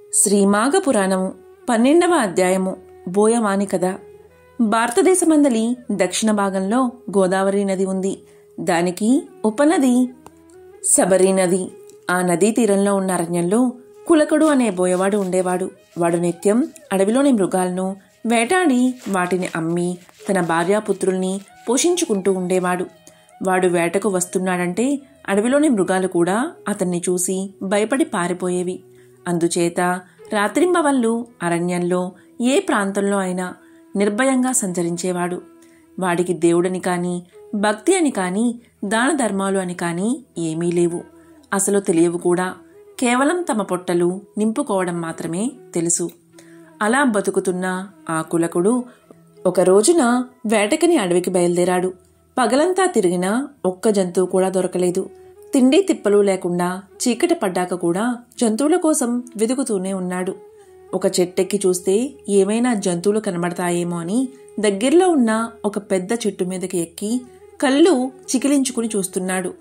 శ్రీమాఘ పురాణము 12వ అధ్యాయము బోయవాని కథ. భారతదేశమందలి దక్షిణ భాగంలో గోదావరి నది ఉంది. దానికి ఉపనది శబరి నది. ఆ నదీ తీరంలో ఉన్న అరణ్యంలో కులకుడు అనే బోయవాడు ఉండేవాడు. వాడు నిత్యం అడవిలోని మృగాలను వేటాడి వాటిని అమ్మి తన భార్యాపుత్రుల్ని పోషించుకుంటూ ఉండేవాడు. వాడు వేటకు వస్తున్నాడంటే అడవిలోని మృగాలు కూడా అతన్ని చూసి భయపడి పారిపోయేవి. అందుచేత రాత్రింబవళ్ళు అరణ్యంలో ఏ ప్రాంతంలో అయినా నిర్భయంగా సంచరించేవాడు. వాడికి దేవుడని కాని, భక్తి అని కాని, దాన ధర్మాలు అని కాని ఏమీ లేవు. అసలు తెలియవు కూడా. కేవలం తమ పొట్టలు నింపుకోవడం మాత్రమే తెలుసు. అలా బతుకుతున్న ఆ కులకుడు ఒక రోజున వేటకని అడవికి బయలుదేరాడు. పగలంతా తిరిగినా ఒక్క జంతువు కూడా దొరకలేదు. తిండి తిప్పలు లేకుండా చీకటి పడ్డాక కూడా జంతువుల కోసం వెతుకుతూనే ఉన్నాడు. ఒక చెట్టెక్కి చూస్తే ఏమైనా జంతువులు కనబడతాయేమో అని దగ్గరలో ఉన్న ఒక పెద్ద చెట్టు మీదకి ఎక్కి కళ్ళు చికిలించుకుని చూస్తున్నాడు.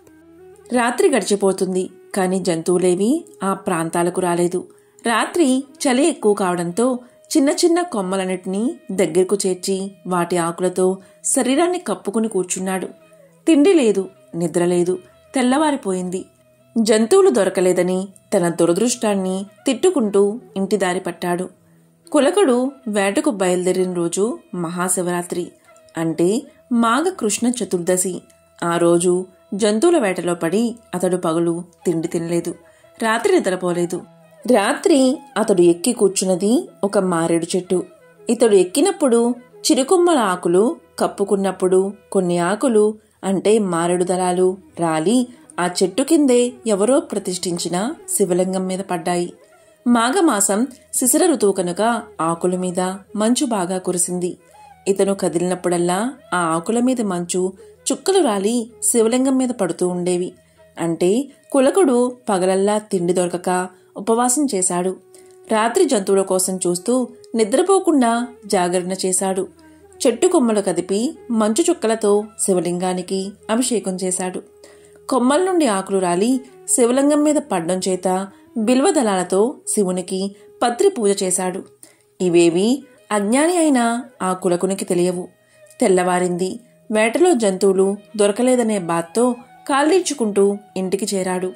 రాత్రి గడిచిపోతుంది, కాని జంతువులేవి ఆ ప్రాంతాలకు రాలేదు. రాత్రి చలి ఎక్కువ కావడంతో చిన్న చిన్న కొమ్మలన్నిటినీ దగ్గరకు చేర్చి వాటి ఆకులతో శరీరాన్ని కప్పుకుని కూర్చున్నాడు. తిండి లేదు, నిద్ర లేదు. తెల్లవారిపోయింది. జంతువులు దొరకలేదని తన దురదృష్టాన్ని తిట్టుకుంటూ ఇంటి దారి పట్టాడు. కులకుడు వేటకు బయలుదేరిన రోజు మహాశివరాత్రి, అంటే మాఘ కృష్ణ చతుర్దశి. ఆ రోజు జంతువుల వేటలో పడి అతడు పగలు తిండి తినలేదు, రాత్రి నిద్రపోలేదు. రాత్రి అతడు ఎక్కి కూర్చున్నది ఒక మారేడు చెట్టు. ఇతడు ఎక్కినప్పుడు చిరుకొమ్మల ఆకులు కప్పుకున్నప్పుడు కొన్ని ఆకులు, అంటే మారేడు దళాలు రాలి ఆ చెట్టు కిందే ఎవరో ప్రతిష్ఠించిన శివలింగం మీద పడ్డాయి. మాఘమాసం శిశిర ఋతువు కనుక ఆకుల మీద మంచు బాగా కురిసింది. ఇతను కదిలినప్పుడల్లా ఆ ఆకుల మీద మంచు చుక్కలు రాలి శివలింగం మీద పడుతూ ఉండేవి. అంటే కులకుడు పగలల్లా తిండి దొరకక ఉపవాసం చేశాడు. రాత్రి జంతువుల కోసం చూస్తూ నిద్రపోకుండా జాగరణ చేశాడు. చెట్టు కొమ్మలు కదిపి మంచు చుక్కలతో శివలింగానికి అభిషేకం చేశాడు. కొమ్మల నుండి ఆకులు రాలి శివలింగం మీద పడ్డం చేత బిల్వదళాలతో శివునికి పత్రి పూజ చేశాడు. ఇవేవి అజ్ఞాని అయిన ఆ కులకునికి తెలియవు. తెల్లవారింది. వేటలో జంతువులు దొరకలేదనే బాధతో కాళ్ళీడ్చుకుంటూ ఇంటికి చేరాడు.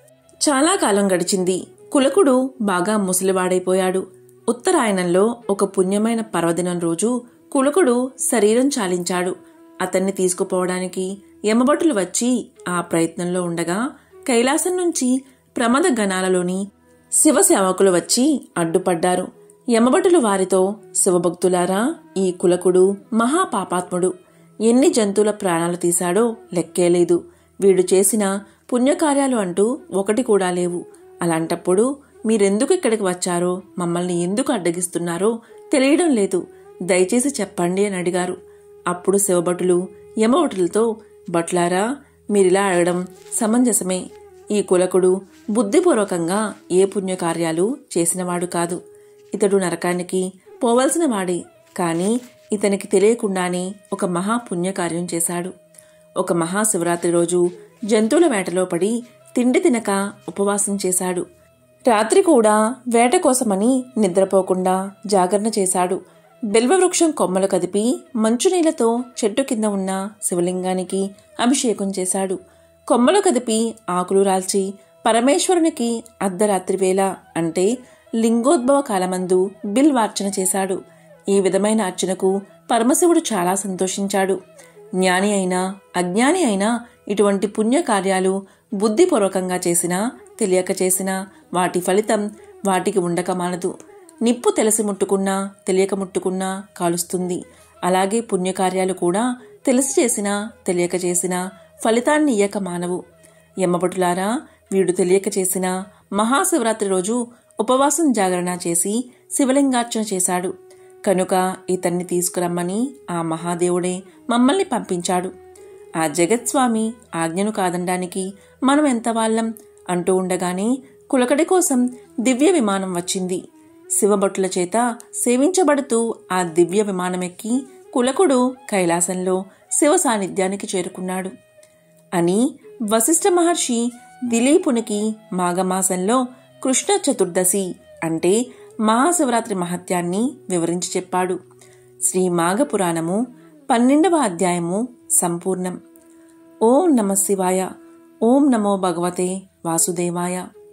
చాలా కాలం గడిచింది. కులకుడు బాగా ముసలివాడైపోయాడు. ఉత్తరాయణంలో ఒక పుణ్యమైన పర్వదినం రోజు కులకుడు శరీరం చాలించాడు. అతన్ని తీసుకుపోవడానికి యమభటులు వచ్చి ఆ ప్రయత్నంలో ఉండగా కైలాసం నుంచి ప్రమద గణాలలోని శివసేవకులు వచ్చి అడ్డుపడ్డారు. యమభటులు వారితో, శివభక్తులారా, ఈ కులకుడు మహాపాపాత్ముడు. ఎన్ని జంతువుల ప్రాణాలు తీశాడో లెక్కేలేదు. వీడు చేసిన పుణ్యకార్యాలు అంటూ ఒకటి కూడా లేవు. అలాంటప్పుడు మీరెందుకు ఇక్కడికి వచ్చారో, మమ్మల్ని ఎందుకు అడ్డగిస్తున్నారో తెలియడం లేదు. దయచేసి చెప్పండి అని అడిగారు. అప్పుడు శివభటులు యమభటులతో, భట్లారా, మీరిలా అడగడం సమంజసమే. ఈ కులకుడు బుద్ధిపూర్వకంగా ఏ పుణ్యకార్యాలు చేసినవాడు కాదు. ఇతడు నరకానికి పోవలసిన వాడే. కాని ఇతనికి తెలియకుండానే ఒక మహాపుణ్యకార్యం చేశాడు. ఒక మహాశివరాత్రి రోజు జంతువుల వేటలో పడి తిండి తినక ఉపవాసం చేశాడు. రాత్రి కూడా వేట కోసమని నిద్రపోకుండా జాగరణ చేశాడు. బిల్వవృక్షం కొమ్మలు కదిపి మంచునీళ్లతో చెట్టు కింద ఉన్న శివలింగానికి అభిషేకం చేశాడు. కొమ్మలు కదిపి ఆకులు రాల్చి పరమేశ్వరునికి అర్ధరాత్రి వేళ, అంటే లింగోద్భవ కాలమందు బిల్వార్చన చేశాడు. ఈ విధమైన అర్చనకు పరమశివుడు చాలా సంతోషించాడు. జ్ఞాని అయినా అజ్ఞాని అయినా ఇటువంటి పుణ్యకార్యాలు బుద్ధిపూర్వకంగా చేసినా తెలియక చేసినా వాటి ఫలితం వాటికి ఉండక మానదు. నిప్పు తెలిసి ముట్టుకున్నా తెలియక ముట్టుకున్నా కాలుస్తుంది. అలాగే పుణ్యకార్యాలు కూడా తెలిసి చేసినా తెలియక చేసినా ఫలితాన్ని ఇయ్యక మానవు. యమభటులారా, వీడు తెలియక చేసిన మహాశివరాత్రి రోజు ఉపవాసం జాగరణ చేసి శివలింగార్చన చేశాడు. కనుక ఇతన్ని తీసుకురమ్మని ఆ మహాదేవుడే మమ్మల్ని పంపించాడు. ఆ జగత్స్వామి ఆజ్ఞను కాదనడానికి మనం ఎంత వాళ్ళం అంటూ ఉండగానే కులకడి కోసం దివ్య విమానం వచ్చింది. శివభటుల చేత సేవించబడుతూ ఆ దివ్య విమానమెక్కి కులకుడు కైలాసంలో శివ సాన్నిధ్యానికి చేరుకున్నాడు అని వశిష్ఠ మహర్షి దిలీపునికి మాఘమాసంలో కృష్ణ చతుర్దశి అంటే మహాశివరాత్రి మహత్యాన్ని వివరించి చెప్పాడు. శ్రీ మాఘ పురాణము 12వ అధ్యాయము సంపూర్ణం. ఓం నమః శివాయ. ఓం నమో భగవతే వాసుదేవాయ.